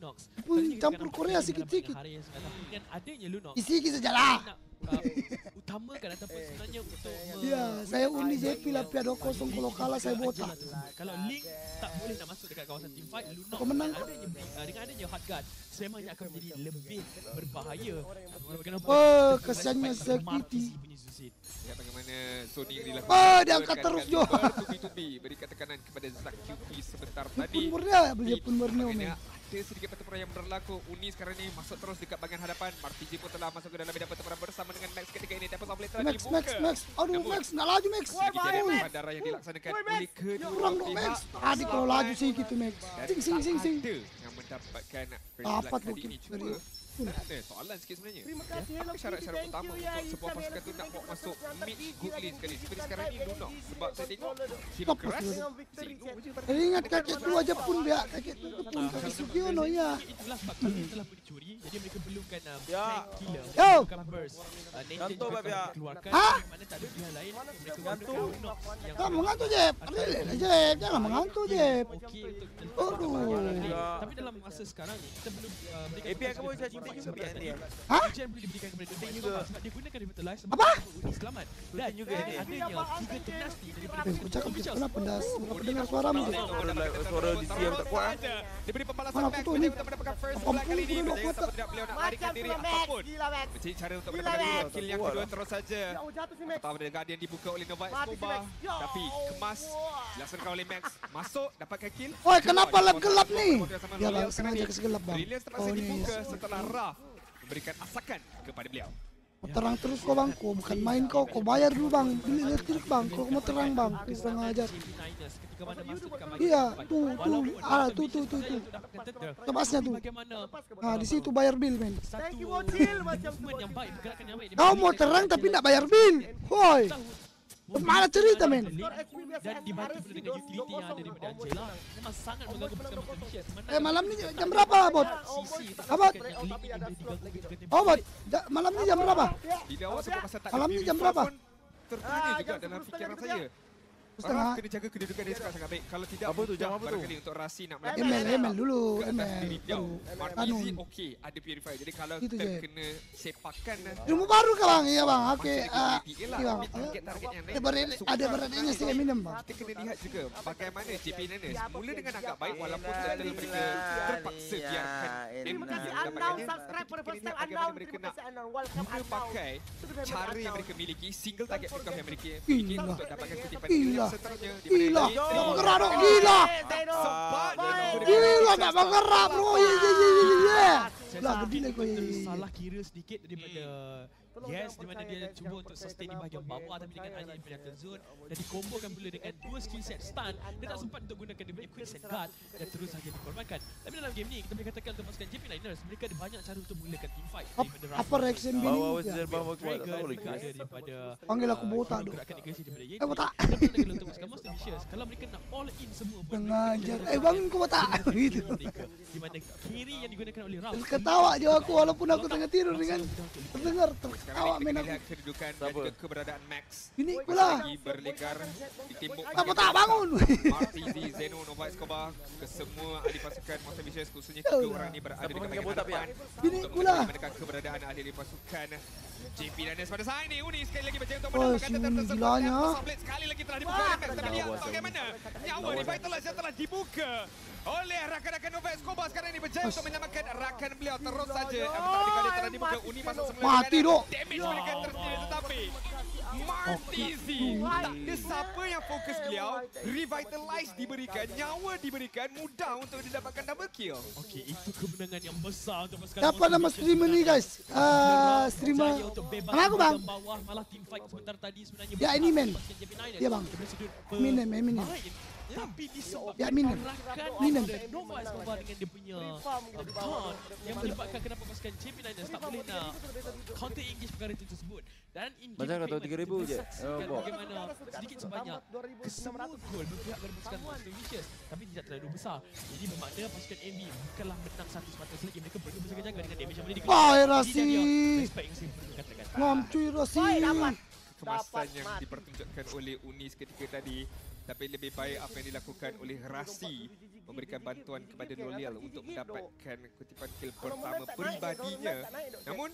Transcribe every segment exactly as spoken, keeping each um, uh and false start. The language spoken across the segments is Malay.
Lunox. Pun campur Korea sikit-sikit. Dengan adanya Lunox, Isi-isi sajalah. uh, utamakan ataupun sebenarnya untuk Ya, saya undi J P lah P dua kosong kalau kalah saya botak. Kalau Link tak boleh nak masuk dekat kawasan team fight, Lunox Aku menang. dengan adanya, uh, dengan adanya hard guard sememangnya akan menjadi lebih berbahaya. Kenapa? Oh, kesiannya Sakiti. Ya, bagaimana Sony dilakukan. Oh, dia angkat terus Jo. Tubi-tubi berikan tekanan kepada Zack Q P sebentar tadi. Pun murnia, dia pun murnia men. Ada sedikit pertempuran yang berlaku. Uni sekarang ini masuk terus dekat bahagian hadapan. Marty J pun telah masuk ke dalam medan pertempuran bersama dengan Max ketika ini. Dapat sampai telah Max, dibuka. Max, Max. Aduh, Max, nak laju Max. Sedikit bandara yang dilaksanakan oleh kedua Kurang dong Max. Tadi kalau laju sih gitu Max. Sing, sing, sing, sing. Ada yang mendapatkan Apa kali tu ini. Cuma ada soalan sikit sebenarnya. Terima kasih. Apa syarat-syarat utama untuk sebuah pasukan tu nak bawa masuk mid good lane sekali? Seperti sekarang ni Lunox. Sebab saya tengok tim Apa keras. tu? Zeno je pada Eh, ingat kakek tu aja pun dia. Kakek tu pun kakek Sugiono ya. Itulah sebab kali telah pun dicuri. Jadi mereka perlukan um, Ya. tank killer. Yo. Bukan burst. Uh, Nathan Gantung, juga Bab, ya. akan keluarkan. Ha? Mana tak ada pilihan lain. Mereka Gantung. gunakan Lunox yang Kau mengantuk Jeb. Relax Jeb. Jangan mengantuk Jeb. okey untuk Aduh. Ya. Tapi dalam masa sekarang ni kita perlu uh, berikan A P I fokus kamu kepada saya cinta performance juga seperti dia. tadi. Ha? Ujian boleh diberikan kepada Dubai juga. juga sebab dia gunakan revitalize sebab Apa? Uni selamat. Dan juga dengan dia. adanya tiga tenasti daripada Eh, aku cakap Jeb. Kenapa dah kenapa dengar suaramu Jeb? Suara di diam tak kuat. Diberi pembalasan Mana Max aku tu menjadi ni? untuk mendapatkan first Apa blood kali pun ini. aku Berjaya nak sama tidak beliau nak larikan diri apapun. Gila Max. Mencari cara untuk Gila, mendapatkan Max. kill yang kedua terus saja. Jauh jatuh si Max. Pertama dari Guardian dibuka oleh Nova Mati si Escobar. Max. Ya Tapi kemas Allah. dilaksanakan oleh Max. Masuk dapatkan kill. Oi, kenapa lab gelap ni? Sama Ya Beliau bang, sekarang sengaja ni. kasi gelap bang. Brilliance terpaksa Oh ni, dibuka setelah Raf memberikan asakan kepada beliau. mau terang terus kau bang. Kau bukan main kau, kau bayar dulu bang. Beli listrik bang. Kau mau terang bang. Kau kurang ajar. ketika mana masuk dekat bahagian Iya, depan. tuh, tuh. Walaupun Ah, ada tuh, tuh, bisnis tuh, saja tuh. untuk dapatkan tender. Tebasnya tuh. Bagaimana Ah, di situ bayar bil men. satu Thank you, Bocil. Macam tu, movement yang Bocil. baik, pergerakan yang baik. Kau mau terang tapi nak bayar bil. Woi. Mana cerita men? Dan dibantu pula dengan utility yang ada daripada Angela. Memang sangat mengganggu pasukan Malaysia. Eh malam ni jam berapa bot? Abot. Oh bot, Ja- malam ni jam berapa? Bila awak sebut pasal tak Malam ada ni jam purifier berapa? pun Tertanya juga dalam fikiran saya. Setengah. Raf kena jaga kedudukan dia sekarang sangat baik. Kalau tidak, Apa tu? Jam apa tu? barangkali untuk Rasi nak Emel, melakukan Emel dulu, ke atas Emel. diri beliau. Baru. Martizi Anu. okey, ada purifier. Jadi kalau Gitu kita je. kena sepakan Rumah baru ke bang? Iya bang. Oke. masih ah, lagi Iya lah. bang. Target-target yang Ada lain. berat, ada beratnya si Eminem bang. Kita kena lihat juga bagaimana J P Nanas mula dengan agak baik walaupun setelah mereka terpaksa biarkan Terima M D kasih yang Unknown. mendapatkannya. Subscribe for the first Kita time lihat bagaimana Unknown. mereka Terima nak kasih Unknown. Welcome guna Unknown. pakai cara yang mereka miliki, single target pick off yang mereka Gila. miliki untuk dapatkan kutipan Gila. yang seterusnya di Gila. mana Tak bergerak dok. Gila. Sebab dia menggunakan Gila tak bergerak bro. Ye ye ye ye ye. Saya Lah rasa gede lah kau ye. ye, ye. salah kira sedikit daripada Yes, di mana dia cuba untuk sustain di bahagian bawah tapi dengan hanya di penjata zone dan dikombokan pula dengan dua skill set stun. Dia tak sempat untuk gunakan dia punya quicksand guard dan terus saja dikorbankan. Tapi dalam game ni kita boleh katakan untuk pasukan J P Niners, mereka ada banyak cara untuk mulakan team fight. Ap- Apa reaction bini? Bawa wajar bawa kuat tak Dragon tahu juga lagi. ada daripada Panggil aku botak dok. gerakan negosiasi daripada Yeti. Eh botak. Dan pula lagi untuk pasukan Monster Vicious, kalau mereka nak all in semua pun Pengajar. Eh bangun kau botak. Gitu. mereka di mana kiri yang digunakan oleh Ralph Ketawa je aku walaupun aku tengah tidur dengan terdengar sekarang tertawa ini kita men kena aku. lihat kedudukan dan Siapa? juga keberadaan Max. Ini Masih pula. lagi berlingkar ditimbuk. Apa tak bangun? Martizi, Zeno, Nova Escobar, kesemua ahli pasukan Monster Vicious khususnya tiga orang ini berada di Siapa bahagian panggil botak, hadapan Bini untuk pula. menekan keberadaan ahli pasukan J P Nanas pada saat ini. Uni sekali lagi berjaya untuk Oh, mendapatkan si tender Uni tersebut. gilanya. Dan Subblade sekali lagi telah dibuka oleh Max. Tapi lihat Lawas, bagaimana nyawa Revitalize yang telah dibuka oleh rakan-rakan Nova Escobar sekarang ini berjaya untuk menyelamatkan rakan beliau terus saja. Apatah dia telah dibuka, Uni masuk semula. Mati, dok. Damage mereka tersedia tetapi Martizi tak ada siapa yang fokus beliau. Revitalize diberikan, nyawa diberikan, mudah untuk didapatkan double kill. Okey, itu kemenangan yang besar untuk pasukan Siapa nama streamer ni guys? Ah, streamer. Nama aku bang. Bawah malah team fight sebentar tadi sebenarnya. Ya, ini, men. Ya, bang. Eminem, Eminem, Eminem. Tapi disebabkan Ya, Eminem. rakan Eminem. daripada Nova Escobar dengan dia punya uh, taunt yang menyebabkan kenapa pasukan J P Niners tak boleh nak counter engage perkara itu tersebut. Dan in game Macam kau tahu tiga ribu je. Oh, bot. bagaimana sedikit sebanyak kesemua gol berpihak kepada pasukan Monster Vicious tapi tidak terlalu besar. Jadi bermakna pasukan M B bukanlah menang satu semata lagi, mereka perlu berjaga-jaga dengan damage yang boleh dikeluarkan. Wah, Jadi Rasi. dia respect yang saya perlu katakan. Ngam cuy Rasi. Kemasan yang dipertunjukkan oleh Uni seketika tadi, tapi lebih baik apa yang dilakukan oleh Rasi memberikan bantuan kepada Lolial untuk mendapatkan kutipan kill pertama peribadinya. Namun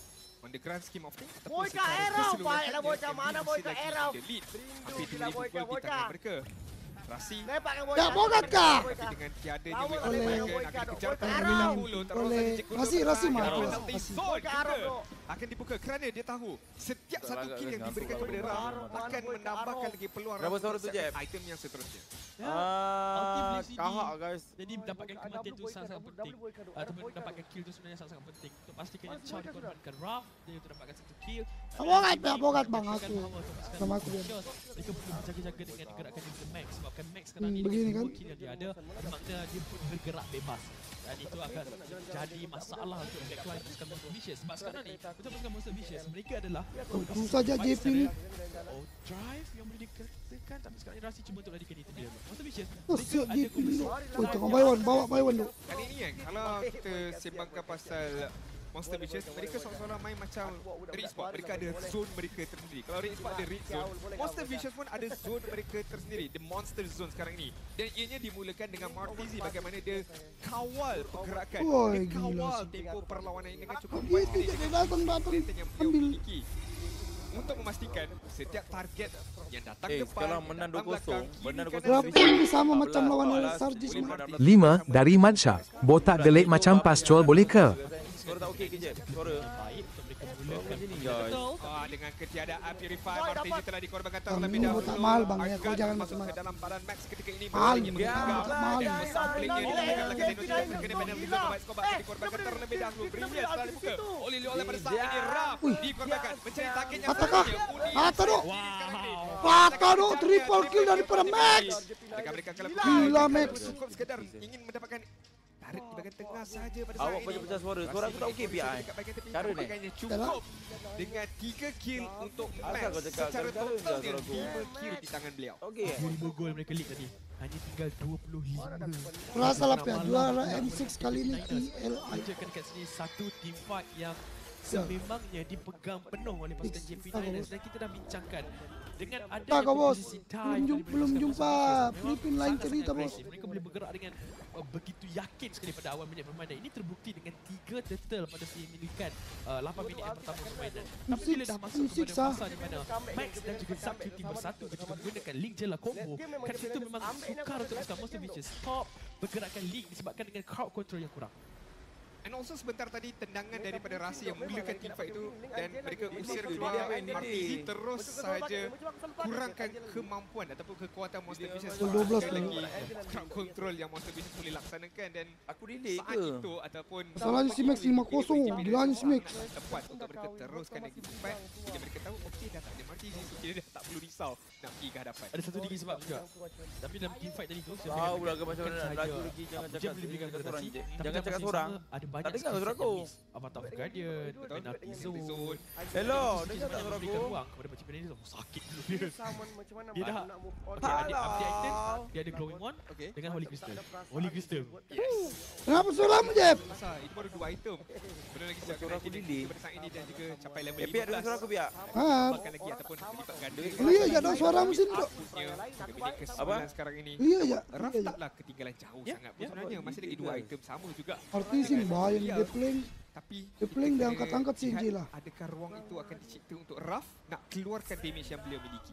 on the grand scheme of things, ataupun Boy, secara Kak Erau, keseluruhan, baiklah dia bocah, mana masih boy, Kak lagi Erau? the lead. Hampir Gila, dua ribu bocah, gol di tangan bocah. mereka. Rasi Lepak yang Ya, bogat kah? tapi dengan tiadanya Lawan Wilson oleh- mereka nak kena kejar oleh- terlebih oleh- dahulu. Terus oleh- saja Cik Kudo Rasi- Rasi bertahan. marah, Penalti Rasi. zone Boy, Kak Arab, juga bro. akan dibuka kerana dia tahu setiap satu Agak kill yang agak diberikan ngantuk kepada lah. Ram Arab, akan boy, Kak menambahkan Arab. lagi peluang Berapa Ram suara untuk tu, Jeb? siapkan item yang seterusnya. Ya. Ah, Ultimate C D. kahak guys. Jadi mendapatkan kematian itu sangat-sangat penting. Ataupun mendapatkan kill itu sebenarnya sangat-sangat penting. Untuk pastikan yang Chow dikorbankan Raf, dia untuk dapatkan satu kill. Bogat, tak bogat bang aku. Sama aku dia. Mereka perlu berjaga-jaga dengan gerakan dia Max. Sebabkan Max sekarang Hmm, ni begini dengan kan? dua kill yang dia ada, bermakna dia pun bergerak bebas. Dan itu akan jadi masalah untuk backline pasukan Monster Vicious. Sebab sekarang ni, untuk pasukan Monster Vicious, mereka adalah Oh, tu saja J P ni. Oh, drive yang boleh dikatakan, tapi sekarang ni Rasi cuma untuk larikan itu dia. Monster Vicious, Oh, mereka siap ada J P ni. kombinasi Oh, tengah Baywan, bawa Baywan tu. Kali ini kan, kalau kita sembangkan pasal Monster Vicious, mereka seolah-olah main macam Red Spot. Mereka ada zone mereka tersendiri. Kalau Red Spot ada Red Zone, Monster Vicious pun ada zone mereka tersendiri. The Monster Zone sekarang ini. Dan ianya dimulakan dengan Martizi bagaimana dia kawal pergerakan. Oi, Dia gila kawal sih. tempo perlawanan ini dengan cukup Itu baik je dia datang datang Senjata yang beliau ambil. miliki. Untuk memastikan setiap target yang datang Eh, depan, sekarang yang menang datang dua kosong, belakang, menang kiri dua kanan, kosong. Berapa ini sama macam lawan Alas, Sargis boleh ni. menang. lima dari Mansha. Botak gelik macam pastrol boleh ke? Suara tak okey ke Jeb? Suara. baik untuk mereka mulakan. Macam ni guys. Ah, dengan ketiadaan Purify, Boy, Martizi dapat. telah dikorbankan Bang, terlebih ini dahulu. botak mahal, bang, ya. Kau Akan jangan masuk ke macam-macam. dalam badan Max ketika ini. Mahal, Lagi botak menunggang. botak mahal. Dan sampingnya Eh, dilakukan lagi eh, Zeno eh, Jeb. eh, Kena eh, panel eh, juga eh, Baik Skobat eh, dikorbankan eh, terlebih eh, dahulu. eh, Brilliant eh, telah eh, dibuka situ. oleh Liola pada saat ini. Ram Ui. dikorbankan mencari target yang Atakah? seterusnya. Uni Atak duk. sekarang ni. Patah duk, triple kill daripada Max. Adakah mereka akan Gila, lakukan? Max. Cukup sekedar ingin mendapatkan tarik di bahagian tengah saja pada Awak saat ini. pecah-pecah suara. Suara aku tak okey, P I. Cara ni. Cara cukup dengan tiga kill untuk Asal Max kau cakap secara cara-cara total je dengan suara aku. lima kill di tangan beliau. Okey. dua puluh lima gol mereka lead tadi. Hanya tinggal dua puluh lima. Rasa lah pihak juara M enam kali ni E L I. Tunjukkan kat sini satu team fight yang sememangnya dipegang penuh oleh pasukan J P Niners dan kita dah bincangkan dengan ada Tak kau bos, belum jumpa, belum jumpa Filipin lain cerita bos. Mereka boleh bergerak dengan uh, begitu yakin sekali pada awal minit permainan. Ini terbukti dengan tiga turtle pada semilikan uh, lapan minit yang pertama permainan. Tapi bila dah masuk M enam kepada masa di mana Max dan juga Substitute team bersatu ketika menggunakan link jela combo, kat situ memang sukar untuk pasukan Monster Vicious stop bergerakan link disebabkan dengan crowd control yang kurang. And also sebentar tadi tendangan daripada Rasi yang mulakan team fight itu dan mereka usir Dia keluar main Martizi ini. terus sahaja kurangkan kemampuan ataupun kekuatan Monster Vicious dua belas sekali tu. lagi crowd control yang Monster Vicious boleh laksanakan dan Aku delay saat ke? itu ataupun Masalahnya si Max lima kosong, gilanya si Max. tepat untuk mereka teruskan lagi team fight bila mereka tahu okey dah tak ada Martizi so kira dah tak perlu risau nak pergi ke hadapan. Ada satu lagi sebab juga. Tapi dalam team fight tadi tu Tahu pula ke macam mana nak laju lagi. Jangan dia cakap boleh berikan kepada seorang Rasi. je. Tapi Jangan dalam cakap masa yang seorang. sama, ada banyak Tak dengar skill suara set aku. yang miss. Avatar of Guardian, penalti zone. Zone. Hello, Dia dengar tak sebenarnya suara memberikan aku? ruang kepada J P Niners. Oh, sakit dulu dia. Macam mana Dia dah- nak move on? Okey, ada update item, Alah. dia ada glowing one Okey. dengan Holy Crystal. Holy Crystal. Yes. Kenapa suaramu Jeb? Masa itu baru dua item. Belum lagi siapkan Suara aku activity delay. pada saat ini dan juga capai level Eh, Piak dengar suara aku, Piak. Ha, Bahkan lagi ataupun lipat ganda. Lia je dah suara mesin tu. Outputnya pada minit ke Apa? sembilan sekarang ini. Lia je, Raf lia je. taklah ketinggalan jauh Ya, sangat. ya. Sebenarnya masih lagi dua item sama juga. Artis ini bahaya ni, dia playing. Tapi Dia playing kita dia kena angkat-angkat si lihat J lah. adakah ruang itu akan dicipta untuk Raf nak keluarkan damage yang beliau miliki.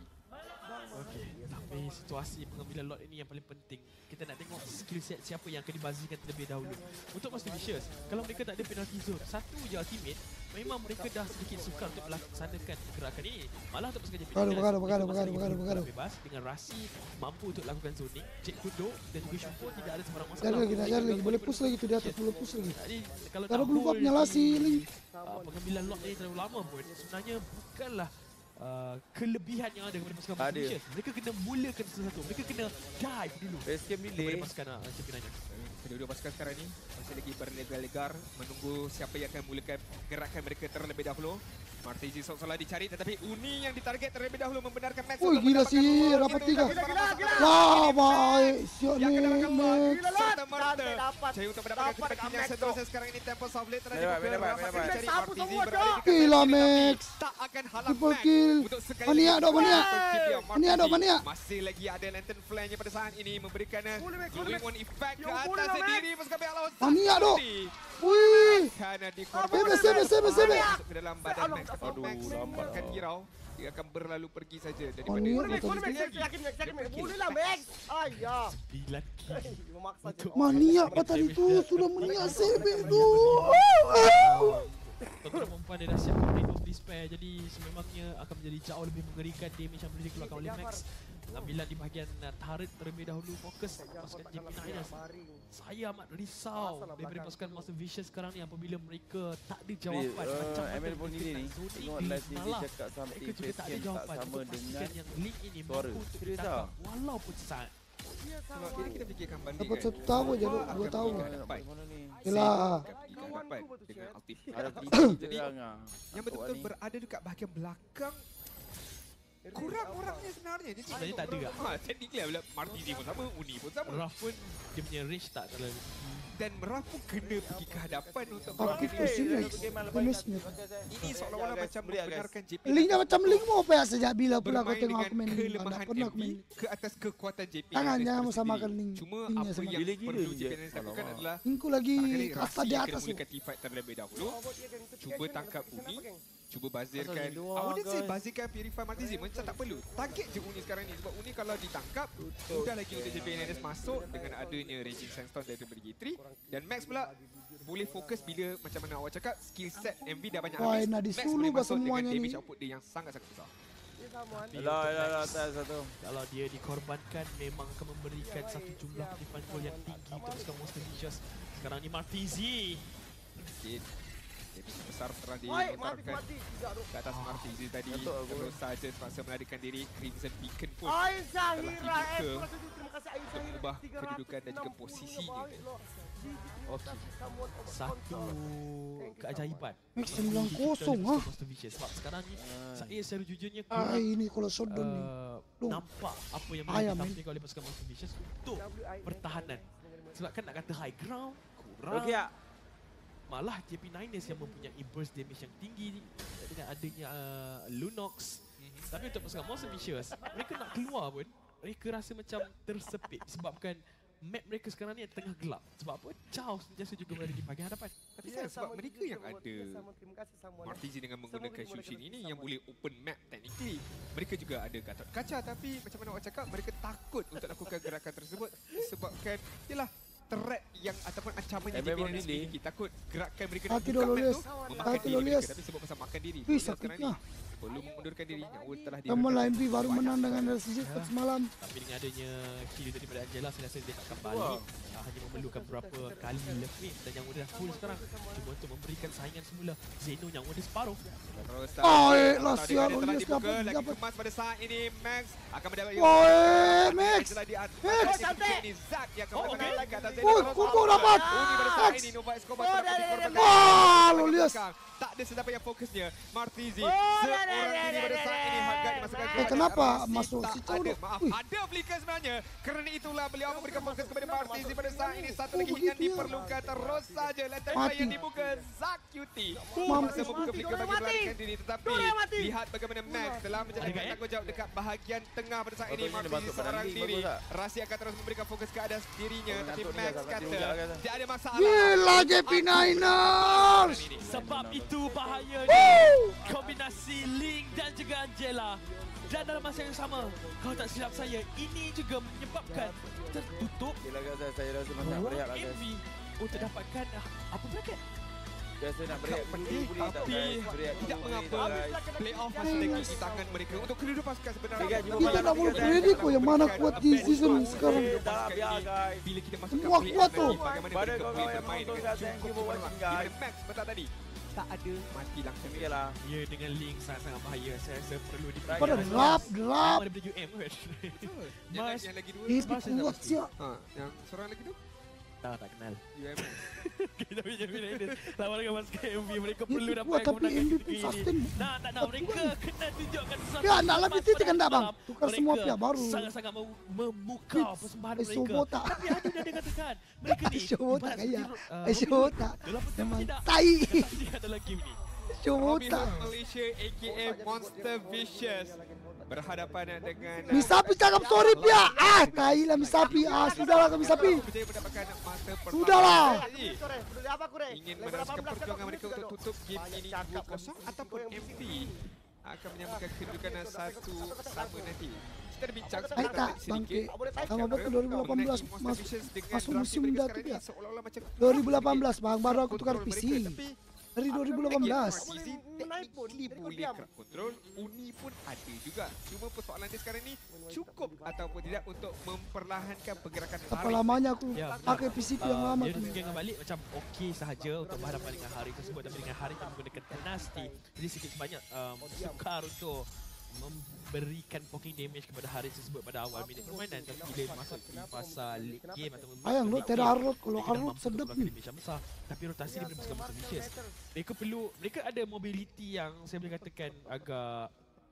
Okey, tapi situasi pengambilan lot ini yang paling penting. Kita nak tengok skill set siapa yang akan dibazikan terlebih dahulu. Untuk Monster Vicious, kalau mereka tak ada penalty zone, satu je ultimate, memang mereka dah sedikit sukar untuk melaksanakan gerakan ini. Malah untuk pasukan J P Bergaduh, Niners, bergaduh, mereka bergaduh, masih lagi bergaduh, bergaduh. bergerak bebas dengan Rasi mampu untuk lakukan zoning. Cik Kudo dan juga Shumpo tidak ada sebarang masalah. Cari lagi, nak cari lagi. Boleh push lagi tu di atas, boleh push lagi. Jadi kalau Kalau nak blue buff hold nyala di, si Link. uh, pengambilan lot ni terlalu lama pun sebenarnya bukanlah uh, kelebihan yang ada kepada pasukan Monster Ada. Vicious. Mereka kena mulakan sesuatu. Mereka kena dive dulu Base game kepada delay. pasukan uh, J P Niners. kedua-dua pasukan sekarang ni masih lagi berlegar-legar menunggu siapa yang akan mulakan gerakan mereka terlebih dahulu. Martizi seolah-olah dicari tetapi Uni yang ditarget terlebih dahulu membenarkan Max. Ui, gila si rapat tiga. Wah, baik. Siap ni, Max. Serta-merta cari untuk mendapatkan kecepatan yang seterusnya sekarang ini. Tempo Softblade telah dibuka. Rapat mencari Martizi berada di Gila, Max. tak akan halang Triple Max kill. untuk sekali Mania dok, mania. Martizi Mania dok, mania. masih lagi ada lantern flare-nya pada saat ini memberikan glowing one effect ke Yo, atas bola, Max. diri pasukan pihak lawan. Mania dok. Wih. Karena Sebe, dikorbankan sebe, sebe, sebe. masuk ke dalam badan Max. Tapi Aduh, Max lambat. akan hirau. Dia akan berlalu pergi saja daripada Mania dia. dok. Boleh Max, yakin Max, yakin Max. Boleh lah Max. Ayah. sembilan kill. Memaksa je. Maniak patah itu sudah meniak Sebe tu. Tonton perempuan dia dah siapkan Blade of Despair. Jadi sememangnya akan menjadi jauh lebih mengerikan damage yang boleh dikeluarkan oleh Max. Pengambilan di bahagian uh, turret terlebih dahulu fokus pasukan J P Niners. Saya amat risau daripada pasukan Master Vicious sekarang ni apabila mereka tak ada jawapan Eh, macam mana M L pun mereka ini ni. nak zone Tengok in. live ni dia Malah cakap something mereka juga tak ada face cam jawapan tak sama untuk dengan pastikan yang link ini suara. mampu untuk Serius ditangkap ah? walaupun sesaat. Sebab ini kita fikirkan balik Dapat kan. satu tahun je dok, Akan dua tahun. pergi ke hadapan. Mana ni? Yelah. Akan pergi ke hadapan dengan ultimate. Ada Jadi, Jadi yang yang betul-betul berada dekat bahagian belakang kurang orangnya sebenarnya. Dia cuma Sebenarnya tak ada tak? Ha, technically lah Martizi pun sama, Uni pun sama. Raf pun dia punya range tak terlalu Dan Merah pun kena pergi ke hadapan untuk Aku melakukan pusing ini. guys. Damage-nya. Ini seolah-olah macam membenarkan J P Link dah macam link mau apa sejak bila pula kau bermain tengok dengan aku main link. Tak kelemahan pernah aku M V main. ke atas kekuatan J P. Jangan, Niners jangan tersendiri. samakan link. Cuma Linknya apa sama. yang Gila-gila perlu je. J P Niners lakukan Alamak. adalah Lingku lagi barangkali kasta Rasi di yang atas kena tu. mulakan teamfight terlebih dahulu. Cuba tangkap Uni. Cuba bazirkan. Asal ni dua, I wouldn't say guys. bazirkan Purify Martizi. Macam tak perlu. Target je Uni sekarang ni. Sebab Uni kalau ditangkap, mudah lagi untuk J P Niners masuk dengan adanya Raging Sandstorm daripada G tiga. Dan Max pula boleh fokus bila macam mana awak cakap skill set M V dah banyak Wah, habis. nak Max disuruh boleh bah masuk dengan semuanya damage ni. output dia yang sangat-sangat besar. Tapi Yalah, untuk yalah, Max, atas satu. kalau dia dikorbankan memang akan memberikan satu jumlah pendidikan gol yang tinggi untuk pasukan Monster Vicious. Sekarang ni Martizi. Sikit. Jadi besar telah Oi, mati dilontarkan mati tidak duk. ke atas Martizi tadi. Betul, aku. Terus saja terpaksa melarikan diri. Crimson Beacon pun Ain Zahira, dibuka eh, terima kasih terima kasih Ain Zahira. mengubah kedudukan dan juga posisinya. Okey. Satu keajaiban. Max sembilan kosong ah. Monster Vicious. Sebab sekarang ni saya secara jujurnya Ah, ini kalau shotdown ni. uh, Loh. nampak apa yang Ayam, boleh ditampilkan oleh pasukan Monster Vicious untuk pertahanan. Sebab kan nak kata high ground, kurang. Okey ah. Malah J P Niners yang mempunyai burst damage yang tinggi dengan adanya uh, Lunox. Mm-hmm. Tapi untuk pasukan Monster Vicious, mereka nak keluar pun, mereka rasa macam tersepit disebabkan map mereka sekarang ni tengah gelap. Sebab apa? Jauh sentiasa juga berada di bahagian hadapan. Tapi saya sebab mereka yang ada Martizi dengan menggunakan Shushin ini yang boleh open map technically. Mereka juga ada Gatot Kaca tapi macam mana awak cakap mereka takut untuk lakukan gerakan tersebut disebabkan ialah threat yang ataupun ancaman yang J P Memang Niners delay. miliki. Takut gerakan mereka Hati buka map Dolores. tu memakan Hati diri mereka. Dolores. Tapi sebab pasal makan diri. Wih, Dolores sakit sekarang ni lah. perlu mengundurkan diri. Nyawa telah Kamu lah M V baru Banyak menang dengan sekali. Resistance semalam. Tapi dengan adanya kill daripada Angela, saya rasa dia takkan balik. Uh, hanya memerlukan beberapa kali left wave dan yang udah full sekarang. Cuma untuk memberikan saingan semula. Zeno yang udah separuh. Terus Oh, eh, tahu lah, dia sial, telah Olias dibuka, dapat- lagi dapat. kemas pada saat ini. Max akan mendapat Oh, eh, Max. Angela di atas. Max. Oh, cantik. Ini Zack yang akan Oh, menang okey. lagi atas Zeno. Oh, Terus combo awal. dapat. Uni pada saat Max. ini Nova Escobar Oh, telah dah, dah, dikorbankan. dah. Wah, Di Olias. belakang. Tak ada sesiapa yang fokusnya. Martizi Oh, dah, dah, seorang dah, diri pada dah, saat ini dah. harga dimasukkan Eh, kepada kenapa Rasi. masuk Tak si Chow ada. tu? Maaf, Ui. ada flicker sebenarnya. Kerana itulah beliau memberikan fokus kepada Martizi pada saat ini. Satu Oh, lagi yang begitu ya. diperlukan terus saja. Lantern Mati. yang dibuka Zack Cutie. Mampus. Masa membuka flicker bagi Mati. melarikan diri. Tetapi Dora mati. lihat bagaimana Max telah menjalankan Ada, eh? tanggungjawab dekat bahagian tengah pada saat ini. Betul, ini Martizi bantu seorang badan diri. bagus tak? Rasi akan terus memberikan fokus ke atas dirinya. Oh, Tapi ngantuk Max dia, tak kata mati hujak kata. tidak ada masalah. Gila J P Niners. Sebab itu bahaya kombinasi Link dan juga Angela. Dan dalam masa yang sama, kalau tak silap saya, ini juga menyebabkan tertutup Gila guys, saya, saya rasa macam nak berehat lah M guys. V untuk dapatkan uh, apa bracket? Biasa nak berehat Agak dulu pedih boleh tak tapi guys? Berehat tidak dulu mengapa. boleh tak, guys? Playoff masih lagi di tangan mereka untuk kedua pasukan sebenarnya. Tiga jumpa Kita malam nak tiga boleh guys. predict kok yang mana kuat di season sekarang. Eh, tak nak biar guys. Bila kita masuk ke Semua playoff kuat tu. nanti, bagaimana Pada mereka kawan-kawan boleh yang bermain menonton, dengan guys. Thank you cukup for cemerlang. watching, Di mana guys. Max bentar tadi tak ada mati langsung. Okey lah. Ya, dengan Link sangat-sangat bahaya. Saya rasa perlu Kau dah diperhatikan. drop, drop. Memang daripada U M kan? Betul. Yang, Mas- yang lagi dua. Eh, Mas- kuat siap. Ha, yang seorang lagi tu? Tak, tak kenal. U M S. Kita punya United lawan dengan pasukan M V. Mereka Ini perlu dapat kuat tapi kemenangan M V ketika pun ini. sustain. Nak, tak nak. Mereka kena tunjukkan sesuatu. Ya, nak lebih titik kan tak bang? Malam. Tukar semua Mereka pihak baru. sangat-sangat mem- memukau persembahan Aisyah mereka. botak. Tapi ada dah dia katakan. Mereka ni. Aisyah botak ibarat kaya. seperti, uh, Aisyah Robin Hood. botak. Dalam pertama Memang tidak. tai. Dia dalam game ni. Aisyah Robin botak. Hood Malaysia aka Monster Vicious berhadapan dengan Misapi cakap sorry pihak. Ah, tai lah Misapi. Ah, sudahlah ke Misapi. berjaya mendapatkan masa pertama. Sudahlah. Lagi. Peduli apa aku, Rey? Ingin Level meneruskan lapan belas perjuangan kat mereka aku untuk tu. tutup game Banyak ini cakap dua kat kosong aku. ataupun Kau yang M V bising. akan menyamakan kedudukan satu sama nanti. Kita ada bincang Aku Hai tak sedikit bangke. Boleh Sama betul dua ribu lapan belas mengenai Monster masuk Vicious dengan masuk draft musim mereka dah sekarang tu ni ya. seolah-olah macam dua ribu lapan belas bang, baru aku tukar kontrol P C. mereka, tapi Dari dua ribu lapan belas. Easy technically boleh crack control, Uni pun ada juga. Cuma persoalan dia sekarang ni cukup ataupun tidak untuk memperlahankan pergerakan Apa lari. lamanya aku Ya, pakai P C P yang Uh, lama dia tu. fikirkan balik macam okey sahaja untuk berhadapan dengan hari tersebut, tapi dengan hari yang menggunakan tenacity, jadi sikit sebanyak um, sukar untuk memberikan poking damage kepada hari tersebut pada awal minit permainan. Tapi bila masuk di fasa late game ataupun Ayang lu late tiada game, Arnold. Kalau mereka dah Arnold mampu sedap untuk ni. melakukan damage yang besar. Tapi rotasi daripada pasukan Monster Vicious, mereka perlu, mereka ada mobility yang saya boleh katakan agak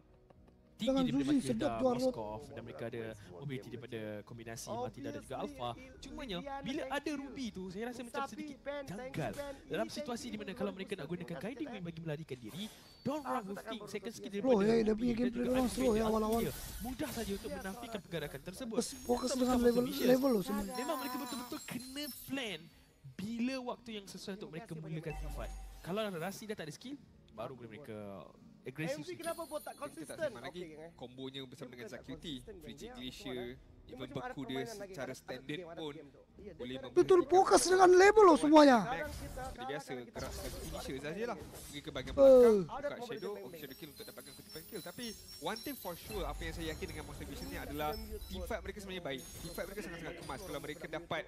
tinggi Jangan daripada Zuzi, sedap Matilda, tu Arnold. Moskov, dan mereka ada mobility daripada kombinasi Matilda dan juga Alpha. Cumanya bila ada Ruby tu, saya rasa macam sedikit janggal dalam situasi di mana kalau mereka nak gunakan guiding wing bagi melarikan diri, Dawn Run with King second skill Slow daripada ya, dia Ruby punya dan gameplay juga orang Activate slow ya Ulti awal-awal. dia mudah saja untuk menafikan pergerakan tersebut. Fokus, fokus Untuk dengan Monster level Vicious, level loh semua. memang mereka betul-betul kena plan bila waktu yang sesuai untuk mereka mulakan team fight. Kalau Rasi dah tak ada skill, baru boleh mereka agresif M V sikit. kenapa buat tak Kita tak konsisten? sembang lagi kombonya bersama dengan Zakuti, Frigid Glacier, even beku dia secara standard pun boleh Betul memberhentikan fokus dengan level loh semuanya. Max. Seperti biasa, gerak sebagai finisher sajalah. Pergi ke bahagian Eh. belakang, buka shadow, okay, shadow kill untuk dapatkan kutipan kill. Tapi one thing for sure, apa yang saya yakin dengan Monster Vision ni adalah team fight mereka sebenarnya baik. Team fight mereka sangat-sangat kemas. Kalau mereka dapat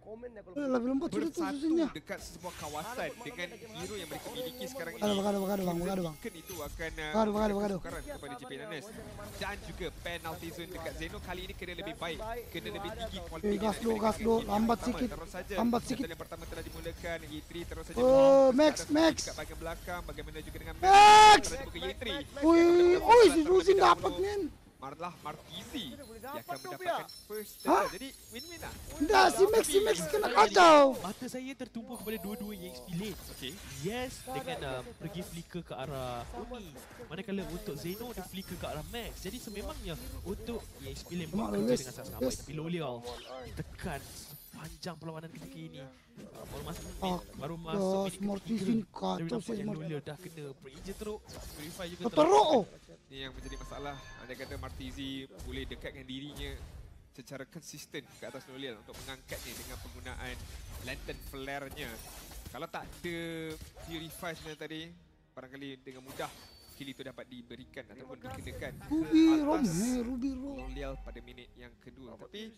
Eh, level empat sudah tu bersatu susunya. dekat sebuah kawasan dengan hero yang mereka miliki sekarang ini, Ada bang, ada bang, ada bang, ada bang. mungkin itu akan uh, Bagado, bagado, bagado. kesukaran kepada J P Nanes. Dan juga penalty zone dekat Zeno kali ini kena lebih baik, kena lebih tinggi kualiti. Eh, gas dulu, gas dulu. Lambat sikit. Lambat sikit. Yang pertama telah dimulakan, E tiga terus saja. Oh, Max, Max. Dekat bahagian belakang, bagaimana juga dengan Max. Telah dibuka E tiga. Wih, oi si Zuzi dapat men. Marlah Martizi dia akan tu, mendapatkan first Hah? turn. Jadi win-win lah. Dah si Max, si Max kena kacau. Mata saya tertumpu kepada dua-dua E X P lane. Okey. Yes, dengan uh, pergi flicker ke arah Uni. Manakala untuk Zeno, dia flicker ke arah Max. Jadi sememangnya untuk E X P lane buat Mak kerja Lewis, dengan sangat yes. baik. Tapi Lolial tekan sepanjang perlawanan ketika ini. Uh, baru masuk minit, Ah, baru masuk Dah minit Mortis ketiga. ini Tapi kacau si nampaknya Mortis. Lolial dah kena pre-injure teruk. Purify juga Teruk oh. Ini yang menjadi masalah. Anda kata Martizi boleh dekatkan dirinya secara konsisten ke atas Nolial untuk mengangkatnya dengan penggunaan lantern flare-nya. Kalau tak ada Purify sebenarnya tadi, barangkali dengan mudah skill itu dapat diberikan ataupun dikenakan Ruby ke Rom, atas eh, Ruby Rom. Nolial pada minit yang kedua. Tapi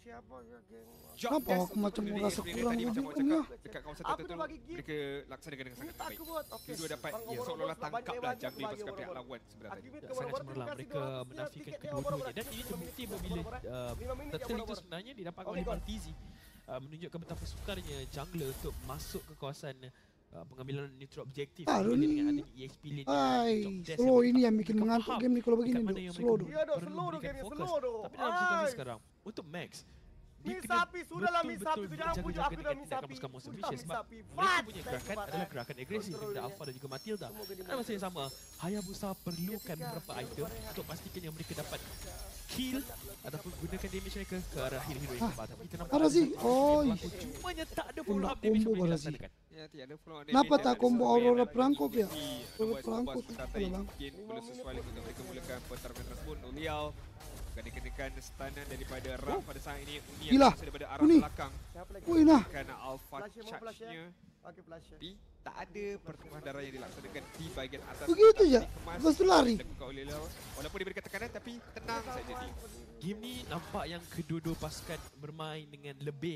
job Kenapa desk aku macam untuk merasa Ruby kurang tadi macam Ruby awak cakap, punya? dekat kawasan Apa tertentu dia bagi gift? mereka laksanakan dengan sangat baik. aku buat. Okey. Kedua dapat Bang, ya, Obor seolah-olah Obor, tangkap banyak lah banyak jungler bagi pasukan Obor pihak Obor. lawan sebenarnya tadi. Aktifit Ya, ke sangat Obor Obor, cemerlang terima kasih mereka dua ratus. menafikan Tiket kedua-duanya Obor Obor. dan ini terbukti Lima minit apabila Obor Obor. uh, Lima minit turtle Obor itu Obor. sebenarnya didapatkan Okey, oleh go on. Martizi, uh, menunjukkan betapa sukarnya jungler untuk masuk ke kawasan uh, pengambilan neutral objektif Ah, dengan ni- adanya E X P lane Hai, job desk slow yang ini yang mereka bikin faham mengantuk game ni kalau begini dekat mana duk. yang Slow mereka duk. Iya, dok, perlu slow dok berikan gamenya, fokus. slow dok. Tapi dalam situasi Hai. sekarang untuk Max, dia Mi kena sapi, sudahlah Mi betul-betul sapi. Jangan pujuk berjaga-jaga aku dah dengan Mi tindakan sapi. pasukan Monster Sudah Vicious Mi sebab sapi. mereka Fat. punya Thank gerakan you, Fat. adalah gerakan agresif daripada Alpha dan juga Matilda. Pada masa yang sama, Hayabusa perlukan beberapa item untuk pastikan yang mereka dapat kill ataupun gunakan damage mereka ke arah hero-hero yang kembar. Tapi kita nampak Ada sih. satu Oh, berlaku. Cumanya tak ada follow up Nak damage combo yang pada mereka sih. laksanakan. Ya, tiada follow on Kenapa damage, tak ada combo sesuatu Aurora yang nak Perangkop ya? diikuti. Aurora Nomor Perangkop sebuah tu, strategi bang. mungkin perlu sesuai untuk mereka mulakan pertarungan tersebut. Nolial akan dikenakan stunan daripada Raf pada saat ini. Uni yang Gila. masuk daripada arah Uni. belakang. Siapa lagi? Wih nah. Kerana Alpha Flash, mau flash ya? charge-nya, Okey, flash. tapi tak ada pertumpahan darah yang dilaksanakan di bahagian atas. Begitu je. Dikemas, Lepas tu lari. dilakukan oleh Leo. Walaupun diberikan tekanan tapi tenang saja dia. Game ni nampak yang kedua-dua pasukan bermain dengan lebih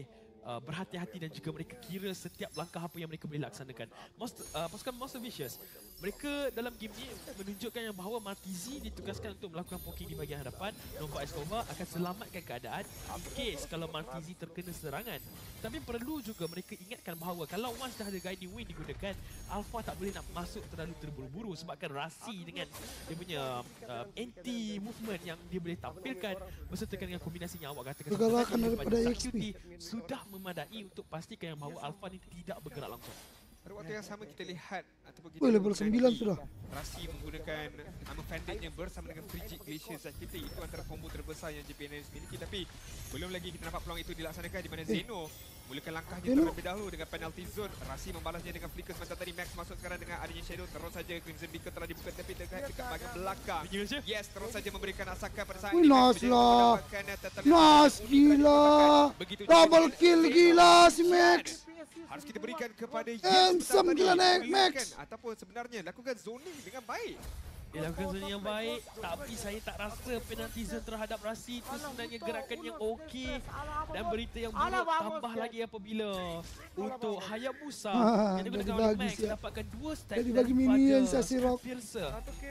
uh, berhati-hati dan juga mereka kira setiap langkah apa yang mereka boleh laksanakan. Monster, uh, pasukan Monster Vicious, mereka dalam game ini menunjukkan yang bahawa Martizi ditugaskan untuk melakukan poking di bahagian hadapan. Nova Escobar akan selamatkan keadaan in case kalau Martizi terkena serangan. Tapi perlu juga mereka ingatkan bahawa kalau once dah ada guiding wing digunakan, Alpha tak boleh nak masuk terlalu terburu-buru sebabkan Rasi dengan dia punya uh, anti movement yang dia boleh tampilkan bersertakan dengan kombinasi yang awak katakan Pergerakan daripada X P sudah memadai untuk pastikan yang bahawa Alpha ni tidak bergerak langsung. Pada waktu yang sama kita lihat ataupun kita Weh, level sembilan sudah. Rasi menggunakan armor Fandit-nya bersama dengan Frigid Glacier Activity. Itu antara combo terbesar yang J P N S miliki, tapi belum lagi kita nampak peluang itu dilaksanakan di mana Zeno mulakan langkahnya Zeno. terlebih dahulu dengan penalty zone. Rasi membalasnya dengan flicker semasa tadi. Max masuk sekarang dengan adanya Shadow. Terus saja Crimson Beacon telah dibuka tapi dekat dekat bahagian belakang. Yes, terus saja memberikan asakan pada saat Wih, ini. nice lah. Nice, gila. Double kill gila si Max. Harus kita berikan kepada Handsome Yes gila naik, tadi. Max. Berikan Ataupun sebenarnya lakukan zoning dengan baik. Dia lakukan zone yang baik, tapi saya tak rasa penalti zone terhadap Rasi itu sebenarnya gerakan yang okey. Dan berita yang buruk tambah lagi apabila untuk Hayabusa Ah, yang digunakan dah oleh dibagi Max siap. dapatkan dua stack Dah dibagi minion, daripada Sassy Rock. Piercer.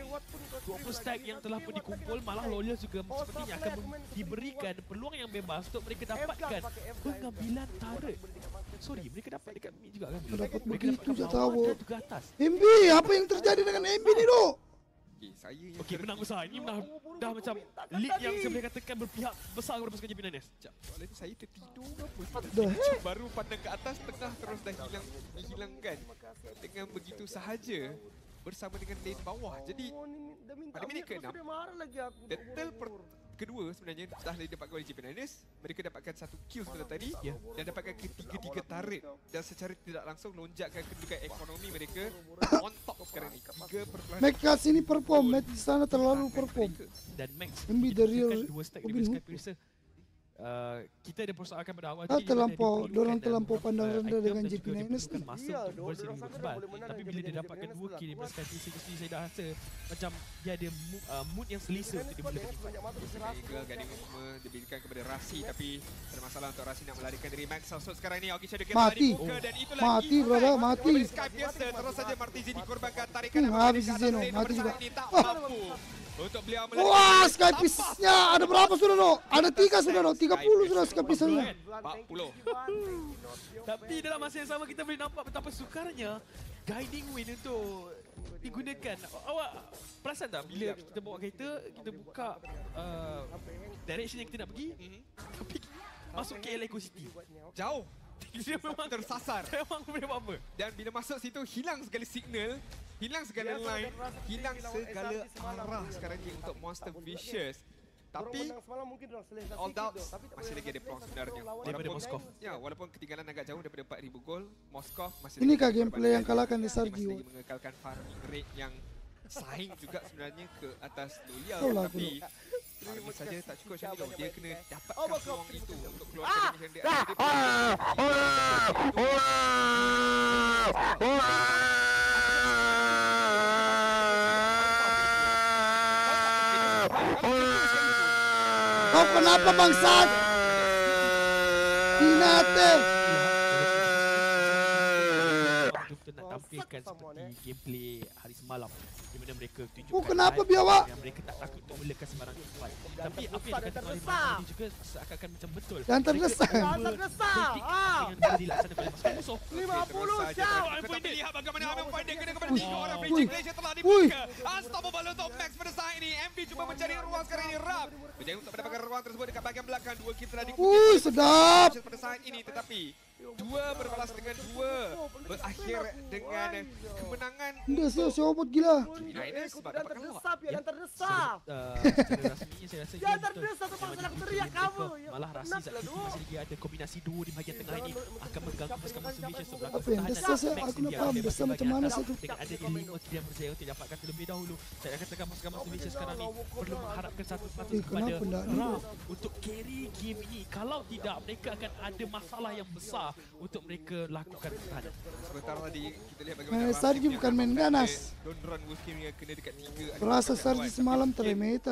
dua puluh stack yang telah pun dikumpul, malah Lawless juga sepertinya akan diberikan peluang yang bebas untuk mereka dapatkan pengambilan turret. Sorry, mereka dapat dekat mid juga kan? Dapat Mereka begitu, dapatkan tak bawah tahu. dan juga atas. M B, apa yang terjadi dengan M B ni dok? Okay, saya yang Okey, menang besar. Ini dah, dah macam lead yang saya boleh katakan berpihak besar kepada pasukan J P N S. Sekejap, soalan ni saya tertidur ke apa? What the heck? Baru pandang ke atas, tengah terus dah hilang, dihilangkan dengan begitu sahaja bersama dengan lane bawah. Jadi pada minit ke enam, battle per kedua sebenarnya dah didapatkan oleh J P N S. Mereka dapatkan satu kill sebentar tadi Ya. dan dapatkan ketiga-tiga turret dan secara tidak langsung lonjakkan kedudukan ekonomi mereka on top sekarang ni. Tiga perpuluhan Max kat sini perform, Max di sana terlalu perform. Dan Max M B the real diberikan dua stack Robin daripada Hood. Sky Piercer. Uh, kita ada persoalkan pada awal Ah, tadi terlampau, di mana dia dorang perlukan terlampau dan pandang beberapa rendah item dengan dan J P juga N S. diperlukan masa Iya, untuk versi dorang lebih sebenarnya tebal. boleh menang Tapi dengan bila dia J P N S dapatkan dua lah. kill daripada Sky Piercer, mesti saya dah rasa macam dia ada mood, uh, mood yang selesa untuk dia mulakan ini. Eagle guiding movement diberikan kepada Rasi, tapi ada masalah untuk Rasi nak melarikan diri. Max so sekarang ni Augie Shadow Gate Mati. dibuka dan itulah Mati, impact brother, mati. kepada Sky Piercer. Terus saja Martizi dikorbankan, tarikan Hmm, dan habis ke atas Zeno, lane mati pada juga. saat ini tak Ah. mampu untuk beliau melarikan Wah, diri. Sky Piece-nya ada berapa sudah dok? Ada tiga sudah dok, tiga puluh sudah Sky Piece-nya. empat puluh. Tapi dalam masa yang sama kita boleh nampak betapa sukarnya guiding wing untuk digunakan. Awak perasan tak bila kita bawa kereta, kita buka uh, direction yang kita nak pergi, Mhm. tapi masuk K L Eco City. Jauh. Dia memang Tersasar. Dia memang boleh buat apa. Dan bila masuk situ hilang segala signal, hilang segala line, hilang segala arah sekarang ni untuk Monster Vicious. Tapi all doubts masih lagi ada peluang sebenarnya. Daripada Walaupun- Moskov. Ya, walaupun ketinggalan agak jauh daripada empat ribu gol, Moskov masih Ini lagi kah ada gameplay yang perbandingan. kalahkan di Masih Sargi? lagi mengekalkan farming rate yang saing juga sebenarnya ke atas Lolia. Tahu lah Tapi aku. farming saja tak cukup macam ni. Dia kena dapatkan Oh, peluang itu untuk keluar Ah! dari mission dia. Dia Kau kenapa bangsat? Hinate. Betul-betul nak tampilkan seperti gameplay hari semalam di mana mereka tunjukkan Oh, kenapa live biawak? yang mereka tak takut untuk mulakan sembarang tempat. Tapi apa yang terdesak, dikatakan oleh terdesak. Mark ini juga seakan-akan macam betul. Dan terdesak. Mereka Dan cuba terdesak. predict Ah. apa yang boleh dilaksanakan oleh pasukan musuh. lima puluh Terus saja jam. tadi. Tetapi lihat bagaimana Amel Point dia kena kepada Ui, tiga orang. ui. Frigid Glacier telah dibuka. Unstoppable untuk Max pada saat ini. M V cuba mencari ruang sekarang ini. Rap berjaya untuk mendapatkan ruang tersebut dekat bahagian belakang. Dua kill telah dikunci. Ui, sedap. Pada saat ini tetapi dua berbalas dengan dua berakhir dengan kemenangan Dia siobot gila. Niners sebab dapat keluar. Terdesak ya, dan terdesak. Uh, secara rasminya saya rasa Ya, ini betul. terdesak tu Memang pasal aku dibuka teriak oleh kamu. mereka. Ya, Malah Rasi penat saat lah, ini dua. masih lagi ada kombinasi duo di bahagian tengah ini akan mengganggu pasukan Monster Vicious untuk Apa yang desas ya? Aku nak faham desas macam mana sih tu? dengan ada di lima dia berjaya untuk dapatkan terlebih dahulu. Saya akan katakan pasukan Monster Vicious sekarang ni perlu mengharapkan satu satu Eh, kepada kenapa ndak ni, Ra Dok? untuk carry game ini. Kalau tidak, mereka akan ada masalah yang besar untuk mereka lakukan pertahanan. Sebentar tadi kita lihat bagaimana Eh, Sargi bukan main ganas. Don Run Wolf King yang kena dekat tiga. Rasa Sargi semalam terlemetas ya.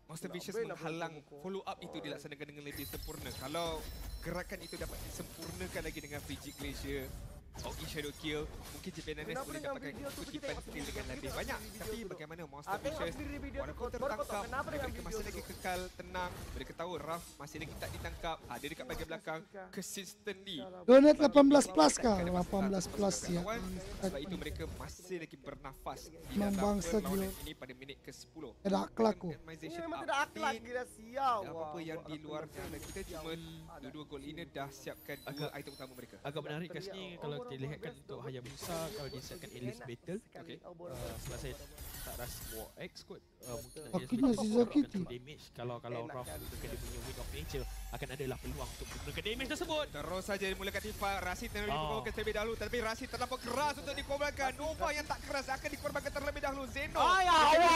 Monster Vicious menghalang follow up itu dilaksanakan dengan lebih sempurna. Kalau gerakan itu dapat disempurnakan lagi dengan Frigid Glacier, Oggy Shadow Kill, mungkin J P N S boleh dapatkan kutipan kill dengan lebih banyak. Tapi bagaimana Monster Vicious, walaupun tertangkap, mereka masih lagi kekal tenang. Mereka tahu Raf masih lagi tak ditangkap, ada dekat bahagian belakang, consistently. Donate lapan belas plus kah? lapan belas plus ya. Sebab itu mereka masih lagi bernafas di Memang dalam bangsat perlawanan dia. ini pada minit ke sepuluh. Ada akhlak kok. Ini memang tidak akhlak gila sial. Apa yang di luar sana, kita cuma dua-dua gol ini dah siapkan dua item utama mereka. Agak menarik kat sini kalau kita lihatkan untuk Hayabusa kalau dia siapkan Elise Battle. Okey. Uh, sebab saya tak rasa War X kot. Uh, mungkin nanti Akhirnya si Zakiti. damage kalau kalau Ralph gunakan dia punya Wind of Nature akan adalah peluang untuk menggunakan damage tersebut. Terus saja dimulakan Tifa, Rashid terlebih Oh. dikorbankan terlebih dahulu. Tapi Rashid terlampau keras untuk dikorbankan. Nova yang tak keras akan dikorbankan terlebih dahulu. Zeno. Ay, Allah.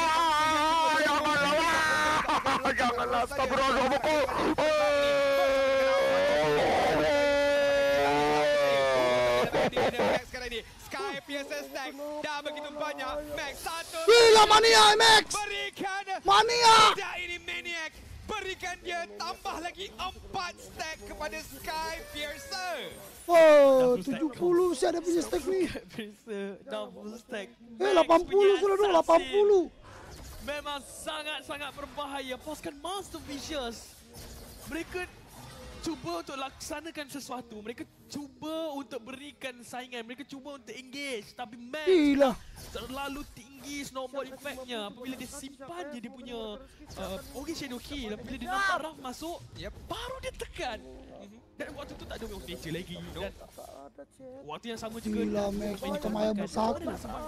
Janganlah. Janganlah. Astagfirullahaladzim. Max sekarang ni. Sky Piercer stack. Dah begitu banyak. Max satu. Gila mania Max. Berikan. Mania. Tidak ini Maniac. Berikan dia tambah lagi empat stack kepada Sky Piercer. Oh, tujuh puluh saya ada punya stack ni. Piercer double stack. Eh, lapan puluh sudah dong, lapan puluh. Memang sangat-sangat berbahaya. Pasukan Monster Vicious. Mereka cuba untuk laksanakan sesuatu. Mereka cuba untuk berikan saingan. Mereka cuba untuk engage. Tapi Max Gila. terlalu tinggi snowball effect-nya. Apabila dia simpan je dia punya uh, Oggy Shadow Kill. Apabila dia nampak Ralph masuk, Yep. baru dia tekan. Dan waktu tu tak ada Wind of Nature lagi. Dan waktu yang sama juga Gila Max macam Hayabusa aku.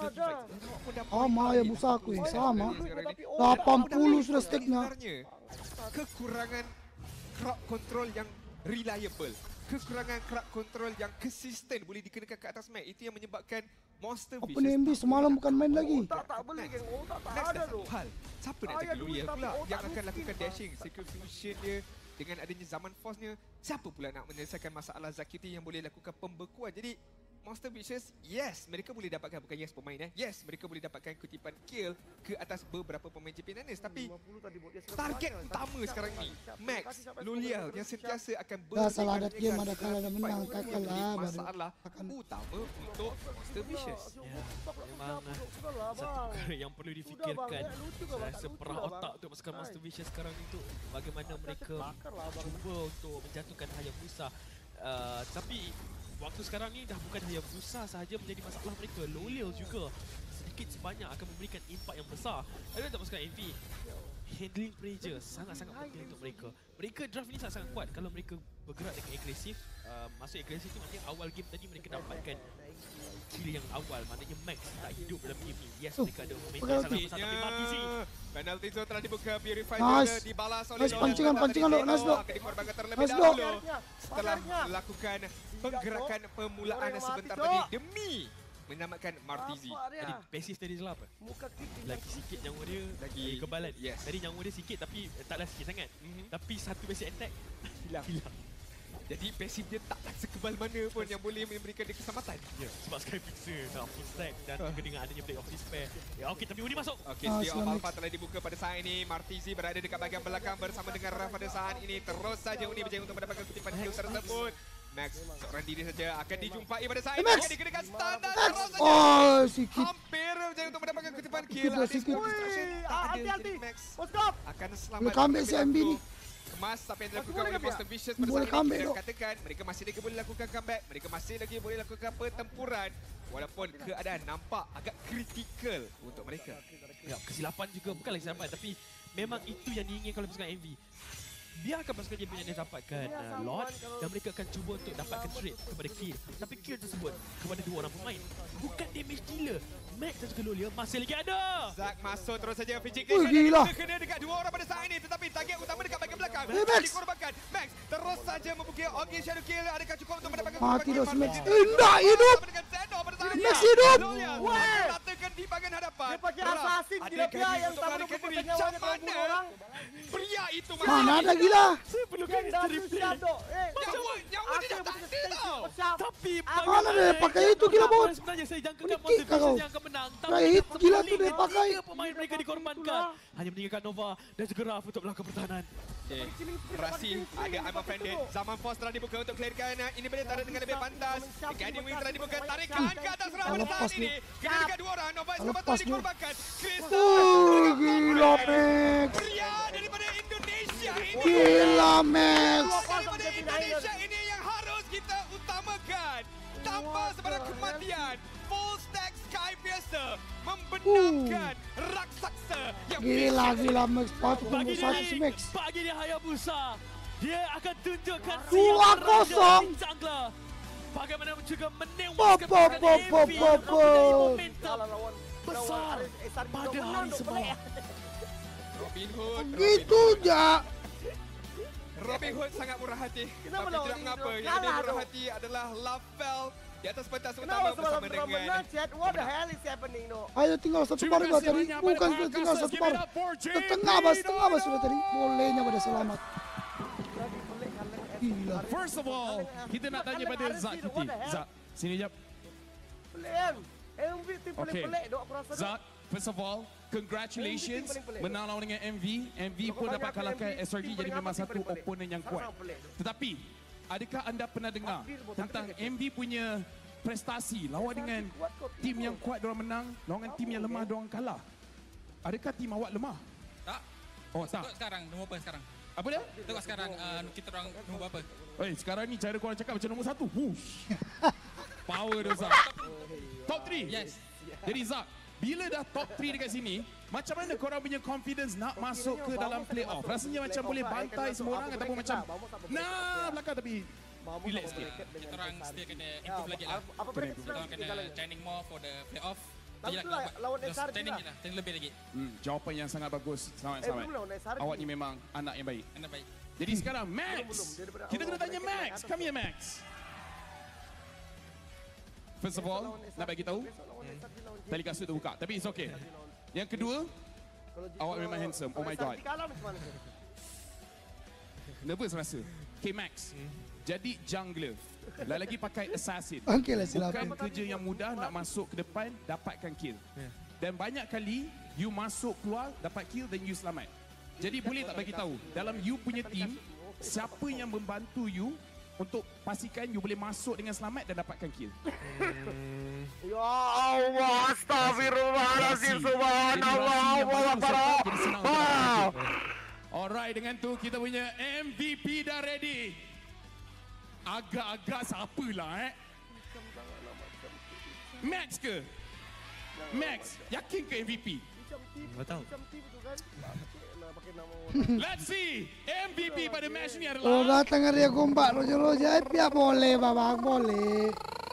Sama Hayabusa aku eh, sama. lapan puluh sudah stacknya. Sebenarnya, kekurangan crowd control yang reliable, kekurangan crowd control yang konsisten boleh dikenakan ke atas map. Itu yang menyebabkan Monster Apa Vicious ni M B semalam bukan main lagi. Tak tak beli geng. Oh tak tak Next ada dah tu. satu hal. Siapa nak Ayah jaga dulu Loyal tapi pula otak yang dulu akan lakukan susah. dashing, secure fusion dia dengan adanya zaman force-nya. Siapa pula nak menyelesaikan masalah Zakiti yang boleh lakukan pembekuan. Jadi Monster Vicious, yes, mereka boleh dapatkan, bukan yes pemain eh. Yes, mereka boleh dapatkan kutipan kill ke atas beberapa pemain J P N S. Tapi target utama sekarang ni, Max, Loyal yang sentiasa akan Dah salah ada berpegang game, ada kalah, ada menang, fight. kakal Itu yang lah, menjadi baru masalah akan- utama untuk Monster Vicious. Ya, memang satu perkara yang perlu difikirkan. Saya rasa perah otak untuk pasukan Monster Vicious sekarang itu bagaimana mereka cuba untuk menjatuhkan Hayabusa. Uh, tapi waktu sekarang ni dah bukan Hayabusa sahaja menjadi masalah mereka. Loyal juga sedikit sebanyak akan memberikan impak yang besar. Ada tak pasukan M V? Handling pressure sangat-sangat penting untuk mereka. Mereka draft ni sangat-sangat kuat kalau mereka bergerak dengan agresif. Uh, masuk agresif tu maknanya awal game tadi mereka dapatkan kill yang awal. Maknanya Max tak hidup dalam game ni. Yes, Oh, mereka ada momentum penalti. sangat besar. Tapi Martizi Penalti zone telah dibuka, Purify Nice. juga dibalas oleh Nice, Loyal. pancingan, pancingan, Dok. Nice, Dok. Akan dikorbankan terlebih Nice, Dok. dahulu setelah melakukan penggerakan pemulaan Orang yang sebentar mati, tadi Dok. demi menyelamatkan Martizi. Jadi pasif tadi salah apa? Muka kiki. Lagi sikit nyawa dia Lagi- lagi kebalan. yes. Tadi nyawa dia sikit tapi eh, taklah sikit sangat. Mhm. Tapi satu basic attack Hilang. hilang. Jadi pasif dia taklah sekebal mana pun yang boleh memberikan dia keselamatan. Ya, sebab Sky Fixer dah full stack dan juga dengan adanya Blade of Despair. Ya okey, tapi Uni masuk. Okey, Ah, Spear of selamat. Alpha telah dibuka pada saat ini. Martizi berada dekat bahagian belakang bersama dengan Raf pada saat ini. Terus saja Uni berjaya untuk mendapatkan kutipan kill tersebut. Max seorang diri saja akan dijumpai pada saat ini. Max! Akan dikenakan stun dan Max. terus saja Oh, sikit. hampir berjaya untuk mendapatkan kutipan kill. Sikit dah, Ada sikit. scope distraction. Wih, Tak ada. hati-hati. Jadi Max Poskop. akan selamat. Boleh comeback si M B ni. Kemas apa yang dilakukan boleh oleh comeback Monster Vicious pada Boleh saat ini. comeback, Kita Dok. katakan mereka masih lagi boleh lakukan comeback. Mereka masih lagi boleh lakukan pertempuran. Walaupun keadaan nampak agak kritikal untuk mereka. Ya, kesilapan juga bukanlah kesilapan tapi memang itu yang diinginkan oleh pasukan M V. Biarkan pasukan J P N S dapatkan uh, Lord dan mereka akan cuba untuk dapatkan trade kepada kill. Tapi kill tersebut kepada dua orang pemain. Bukan damage dealer. Max dan juga Lolia masih lagi ada. Zack masuk terus saja Fidget Oh, gila. kena dekat dua orang pada saat ini tetapi target utama dekat bahagian belakang. Eh, Max. Dikorbankan. Max terus saja membuka Oggy Shadow Kill. Adakah cukup untuk mendapatkan Mati kutipan dah kill? si Max. Martizi Eh, tak hidup. bersama dengan Zeno pada saat Max ini. hidup. Lolia Weh. mengatakan di bahagian hadapan. Dia pakai Ram, assassin adakah gila pria dia yang untuk tak melarikan pernah diri? nyawanya Macam kalau bunuh mana orang. pria itu Mana ada gila? Saya perlukan Yang dah isteri play. siadok. Eh, Nyawa, nyawa dia dah tak ada tau. Tapi Mana dia pakai itu gila bot? Sebenarnya saya jangkakan Menikah Monster kau. Visions yang akan menang. Tapi Kayak hit gila tu dia ketiga pakai. pemain mereka dikorbankan. Hanya meninggalkan Nova dan juga Raf untuk belakang pertahanan. Okay. Rasi ada I'm offended. Zaman Force telah dibuka untuk clearkan. Ini boleh tarik dengan lebih pantas. Academy Wing telah dibuka. Tarikan ke atas Raf pada Lepas saat dia. ini. Kena dekat dua orang. Nova Escobar Lepas telah dia. dikorbankan. Chris Oh, gila Max. pria daripada Indonesia ini. Gila Max. Daripada Indonesia ini yang harus kita utamakan. Tanpa sebarang kematian. Full stack Sky Piercer membenamkan raksasa yang Gila gila Max. Patut Pagi tunggu satu si ini, Max. pagi ini Hayabusa. Dia akan tunjukkan Dua kosong. jungler. Bagaimana juga menewaskan Pop, pop, pasukan pop, M V pop, yang pop, mempunyai pop. momentum besar pada hari semalam. Robin Hood. Gitu je. Robin Hood sangat murah hati. Kenapa Tapi lawan tidak ini mengapa. tu? Yang lebih Kalah murah tu. hati adalah Lafel di atas pentas Kenapa utama semalam bersama drama dengan menang, chat? What the hell is happening, no? Ayo tinggal satu Terima baru kasih tadi. banyak Bukan pada sudah tinggal Marcus. satu Give baru. it up for J P Setengah bas, setengah bas sudah tadi. Bolehnya pada selamat. Gila. First of all, kita nak tanya pada Zak Kiti. Zak, sini jap. Pelik. M V tu paling Okay. pelik, dok, aku rasa. dok. Zak, first of all, congratulations paling pelik. menang lawan dengan M V. M V pun Kalau dapat banyak kalahkan M V, S R G tim jadi paling memang apa, tim satu paling pelik. oponen yang kuat. Sangat pelik, dok. Tetapi, adakah anda pernah dengar Hampir pun, tentang tapi M V punya prestasi lawan dengan kuat kot, tim tim yang kuat diorang menang, lawan dengan tim yang lemah diorang kalah? Adakah tim awak lemah? Tak. Oh tak. Tengok sekarang nombor apa sekarang? Apa dia? Tengok sekarang uh, kita orang nombor apa? Eh, sekarang ni cara korang cakap macam nombor satu. Wush. Power dia Zak. Top three. Yes. Jadi Zak, bila dah top three dekat sini, macam mana korang punya confidence nak masuk ke dalam playoff? Rasanya macam boleh bantai semua orang ataupun macam nah belakang tapi relax sikit. Kita orang still kena improve lagi lah. Apa Kena benda Kita orang kena training more for the playoff. Tapi Yelah, tu lah, kita buat lawan terus S R G training lah. je lah. Training lebih lagi. Hmm, jawapan yang sangat bagus. Eh, Selamat-selamat. belum lawan S R G. Awak ni memang anak yang baik. Anda baik. Jadi sekarang Max. belum. Dia daripada Kita kena awal tanya mereka Max. naik atas. Come here Max. First of all, nak bagi tahu, tali kasut terbuka. Tapi it's okay. Yang kedua, awak memang handsome. Oh my god. Kalah macam mana? Nervous rasa. Okay Max. Jadi jungler. Lagi pakai assassin. Okey lah Bukan silakan. kerja yang mudah nak masuk ke depan, dapatkan kill. Dan banyak kali, you masuk keluar, dapat kill dan you selamat. Jadi boleh tak bagi tahu, dalam you punya team, siapa yang membantu you untuk pastikan you boleh masuk dengan selamat dan dapatkan kill? Ya Allah, astagfirullahalazim, subhanallah, Allahu akbar. Wow. Alright, dengan tu kita punya M V P dah ready. Agak-agak siapalah eh? Max ke? Max, yakin ke M V P? Tak tahu. Macam tim tu kan. Nak pakai nama Let's see. M V P pada match ni Kalau adalah datang dia gombak rojo-rojo, eh, ya boleh babak, boleh.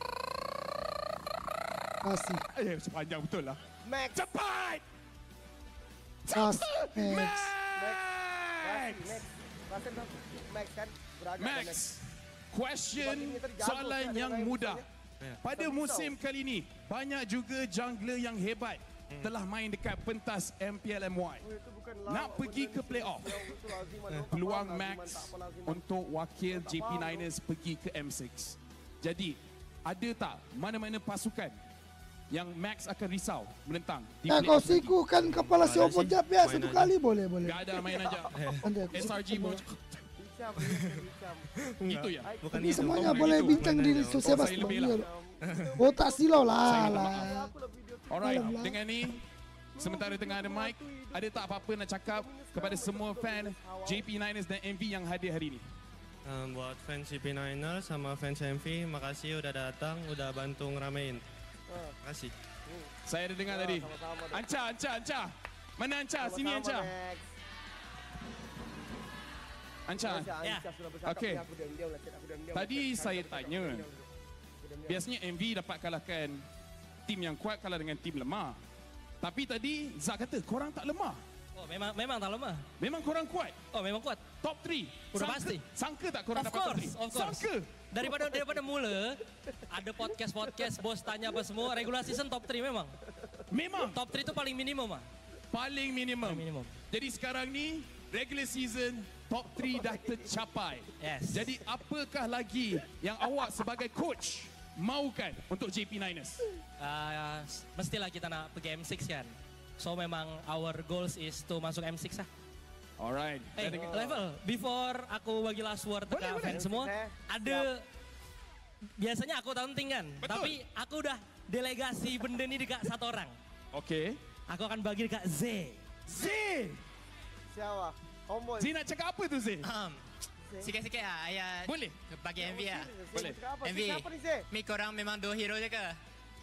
Kasih. eh, sepanjang betul lah. Max. Cepat! Kas. Max. Max! Max. Rasa dah Max kan beragam. Max, question soalan yang mudah. Pada musim kali ini, banyak juga jungler yang hebat telah main dekat pentas M P L M Y. Nak pergi ke playoff. Peluang Max untuk wakil J P Niners pergi ke M six. Jadi, ada tak mana-mana pasukan yang Max akan risau menentang di Eh, kau playoff nanti? sikukan kepala si Oppo jap ya satu kali boleh boleh. Gak ada main aja. Nanti aku S R G pun Hicam, Hicam. gitu ya. Bukan Ini itu. semuanya Bukan boleh itu. bincang di sosial Oh, bas. saya lebih lah. Oh tak silau lah Saya minta lah. maaf. Alright, Alah. dengan ni sementara tengah ada mic, ada tak apa-apa nak cakap kepada semua fan J P Niners dan M V yang hadir hari ini? Um, buat fans J P Niners sama fans M V, makasih udah datang, udah bantu ngeramein. Makasih. Saya ada dengar tadi. Sama-sama dok. Anca, Anca, Anca. Mana Anca? Sini Sama-sama, Anca. Max. Anca. Anca, Ya. Anca sudah bercakap, Okey. aku diam-diam lah, chat, aku diam-diam. Tadi Chat, saya aku diam-diam, tanya. aku diam-diam, aku diam-diam. Biasanya M V dapat kalahkan tim yang kuat kalah dengan tim lemah. Tapi tadi Zak kata korang tak lemah. Oh, memang memang tak lemah. Memang korang kuat. Oh, memang kuat. Top tiga. Udah Sangka- pasti. Sangka tak korang Of dapat top course, tiga? of course. Sangka. Daripada daripada mula ada podcast-podcast bos tanya apa semua, regular season top tiga memang. Memang Top tiga itu paling minimum ah. paling minimum. Paling minimum. Jadi sekarang ni regular season top tiga dah tercapai. Yes. Jadi apakah lagi yang awak sebagai coach mahukan untuk J P Niners? Uh, mestilah kita nak pergi M enam kan. So memang our goals is to masuk M enam lah. Alright. Eh, hey, level before aku bagi last word Boleh, dekat boleh. fans semua, Eh, ada biasanya aku taunting kan, Betul. tapi aku udah delegasi benda ni dekat satu orang. Okey. Aku akan bagi dekat Z. Z! Siapa? Homeboy. Z nak cakap apa tu Z? Um, sikit-sikit lah, ayah Boleh. bagi M V lah. Boleh. Apa? M V, Siapa ni, Zee? mi korang memang dua hero je ke?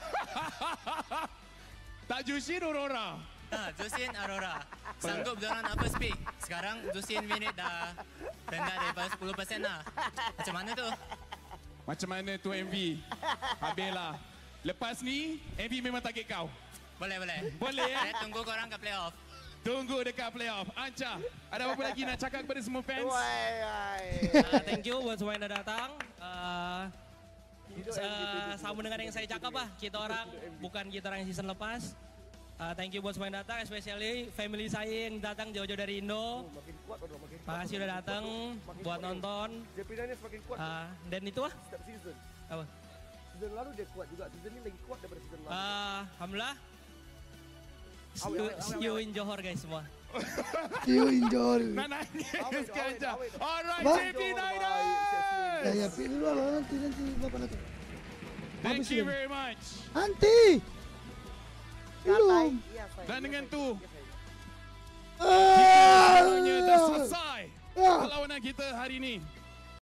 Tak Jushin Aurora. Ha, Zusin, Aurora. Sanggup diorang nak first pick. Sekarang Zusin minit dah rendah daripada sepuluh peratus lah. Macam mana tu? Macam mana tu M V? Habislah. Lepas ni, M V memang target kau. Boleh, boleh. Boleh ya? Saya tunggu korang kat playoff. Tunggu dekat playoff. Anca, ada apa lagi nak cakap kepada semua fans? Wai, wai. Uh, thank you buat semua yang dah datang. Uh, uh, sama dengan yang saya cakap lah, kita orang bukan kita orang yang season lepas. Uh, thank you buat semua yang datang, especially family saya yang datang jauh-jauh dari Indo. Makin kuat orang makin. Makasih udah datang buat nonton. J P Niners makin kuat Uh, dan itu lah. setiap season. Apa? Season lalu dia kuat juga. Season ni lagi kuat daripada season lalu. Uh, Alhamdulillah. See you, see you in Johor guys semua. You enjoy. Nak nangis Awet, ke awet, Anca? awet. Alright, Bang. J P Ya, Niners! ya, pilih dulu lah. Nanti, nanti. Bapak nanti. Thank Habis you sudah. very much. Nanti. Belum. Ya, saya. Dan dengan Ya, tu, saya. sebenarnya dah Ah. selesai Ah. perlawanan kita hari ini.